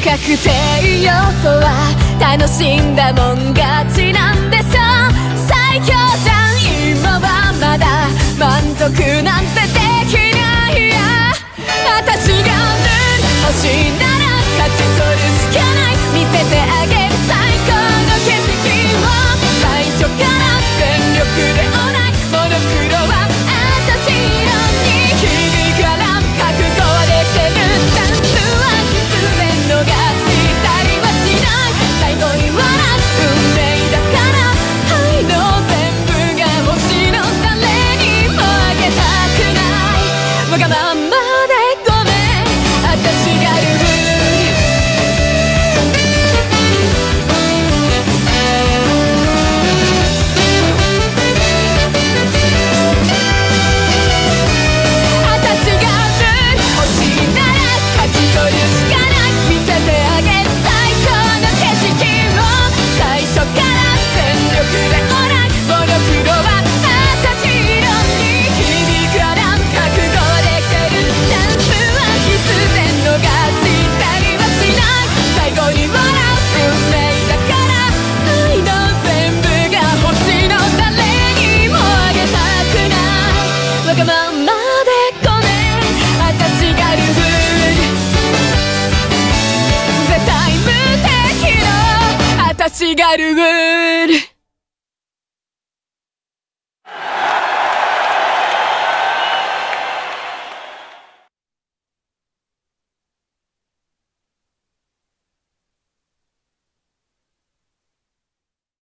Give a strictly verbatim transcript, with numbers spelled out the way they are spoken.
確定要素は楽しんだもん勝ちなんでしょう。最強じゃん今はまだ満足なんてできないや。私がルール欲しいなら勝ち取るしかない。見せてあげる最高の景色を最初から全力でオーライ。モノクロは私色に響くアラーム覚悟はできてる。ダンスは必然逃したりはしない。最後に笑う運命だから愛の全部が星の誰にもあげたくない。わがままでごめん私がルール。わがままでごめん私がルール。絶対無敵の私がルール。